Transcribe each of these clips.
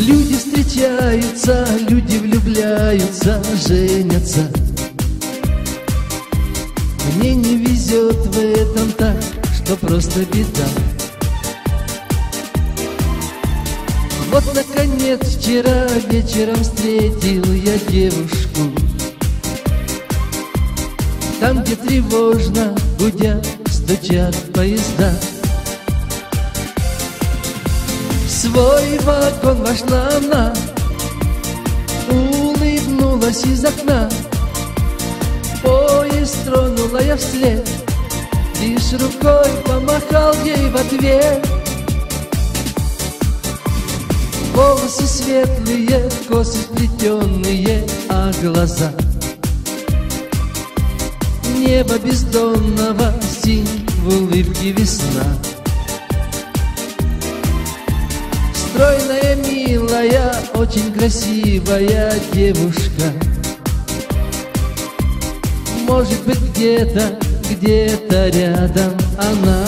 Люди встречаются, люди влюбляются, женятся. Мне не везет в этом так, что просто беда. Вот, наконец, вчера вечером встретил я девушку. Там, где тревожно гудят, стучат поезда. В свой вагон вошла она, улыбнулась из окна. Поезд тронула я вслед, лишь рукой помахал ей в ответ. Волосы светлые, косы сплетенные, а глаза небо бездонного, синь в улыбке весна. Стройная, милая, очень красивая девушка. Может быть, где-то рядом она.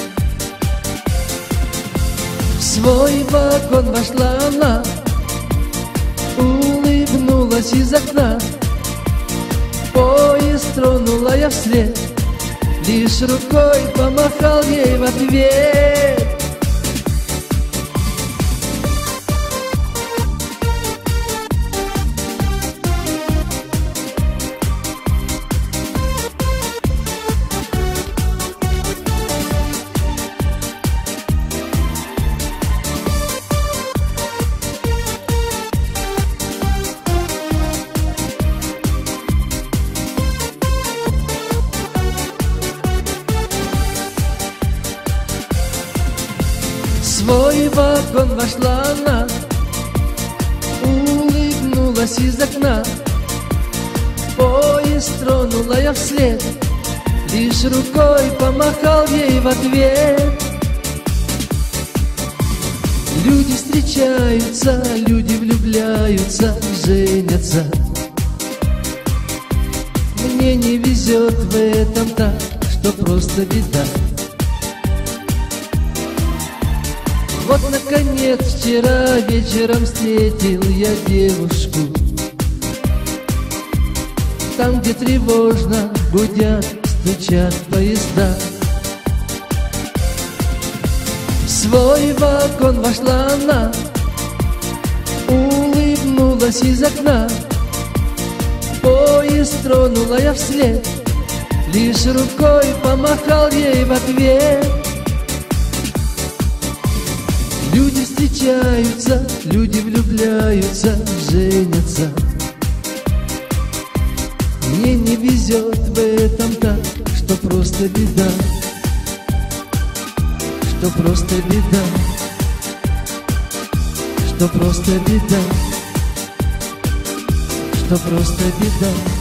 В свой вагон вошла она, улыбнулась из окна. Поезд тронула я вслед, лишь рукой помахал ей в ответ. В свой вагон вошла она, улыбнулась из окна. Поезд тронула я вслед, лишь рукой помахал ей в ответ. Люди встречаются, люди влюбляются, женятся. Мне не везет в этом так, что просто беда. Вот, наконец, вчера вечером встретил я девушку. Там, где тревожно гудят, стучат поезда. В свой вагон вошла она, улыбнулась из окна. Поезд тронула я вслед, лишь рукой помахал ей в ответ. Люди встречаются, люди влюбляются, женятся. Мне не везет в этом так, что просто беда, что просто беда, что просто беда, что просто беда.